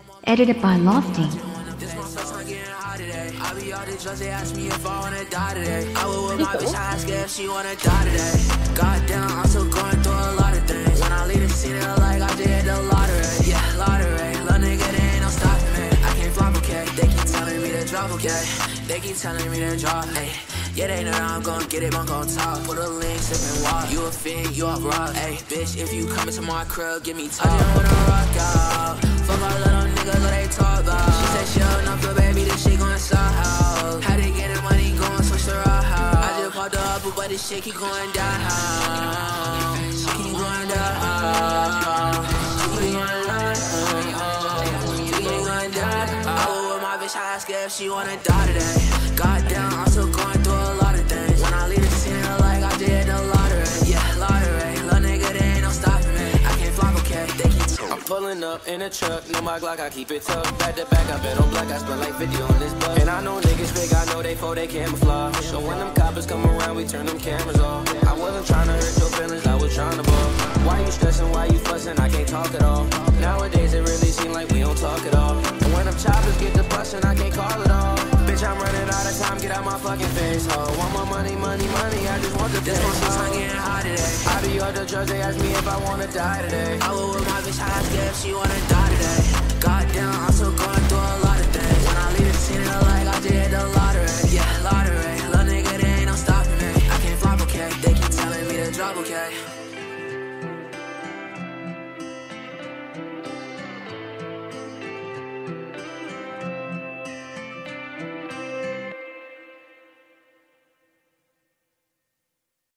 Edited by Lofty. This my first time getting high today. I be out the drugs, they ask me if I wanna die today. I was with my bitch, I ask her if she wanna die today. Goddamn, I'm still going through a lot of things. When I leave the city, like I just hit the lottery. Yeah, lottery. Little nigga, they ain't no stopping me. I can't flop, okay. They keep telling me to drop, okay. They keep telling me to drop, ayy. Yeah, they know that I'm gon' get it, I'm gon' talk. Put a link, sip and walk. You a fiend, you a rock, ayy. Bitch, if you come into my crib, give me top. I just wanna rock out. Fuck all little niggas, what they talk about. She said she don't know for baby, this shit gon' slide. How they get the money, gon' switch the route. I just popped up, but this shit keep going down. She keep going down. She keep going down. She keep going down. I was with my bitch, I asked her if she wanna die today. Goddamn, I'm still going through a lot of things. When I leave the scene, like I did the lottery. Yeah, lottery. Little nigga, they ain't no stopping me. I can't flop, okay. They keep I'm pulling up in a truck, know my Glock, I keep it tucked. Back to back, I bet on black, I spend like 50 on this bus. And I know niggas fake, I know they for they camouflage. So when them coppers come around, we turn them cameras off. I wasn't trying to hurt your feelings, I was trying to ball. Why you stressing, why you fussing, I can't talk at all. Nowadays it really seem like we don't talk at all. And when them choppers get the bustin', I can't call it all. Bitch, I'm running out of time, get out my fucking face. Oh, want my money, money, money, I just want the this one since I'm getting high today. I be on the drugs, they ask me if I wanna die today. I was with my bitch, I ask her if she wanna die today. Goddamn, I'm still going through a lot of things. When I leave the scene, like I just hit the lottery. Yeah, lottery. Little nigga, they ain't no stopping me. I can't flop, okay. They keep telling me to drop, okay.